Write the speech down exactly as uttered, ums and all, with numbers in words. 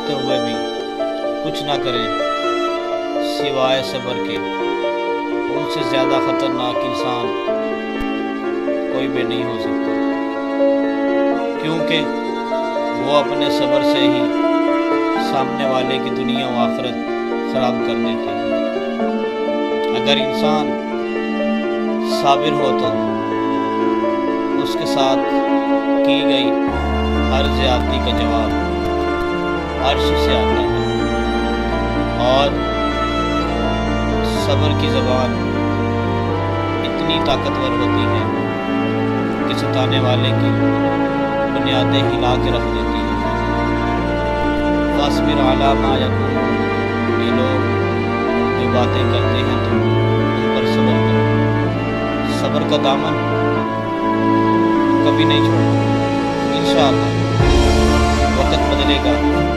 ہوتے ہوئے بھی کچھ نہ کریں سوائے صبر کے، ان سے زیادہ خطرناک انسان کوئی بھی نہیں ہو سکتا، کیونکہ وہ اپنے صبر سے ہی سامنے والے کی دنیا و آخرت خراب کر دیتے ہیں۔ اگر انسان صابر ہو تو اس کے ساتھ کی گئی ہر زیادتی کا جواب عرش سے آتا ہے، اور صبر کی زبان اتنی طاقتور ہوتی ہے کہ ستانے والے کی بنیادیں ہلا کے رکھ دیتی ہیں۔ فاصبر علی ما یقولون، یہ لوگ جو باتیں کرتے ہیں تو ان پر صبر کرو، صبر کا دامن کبھی نہیں چھوڑنا، انشاءاللہ وقت بدلے گا،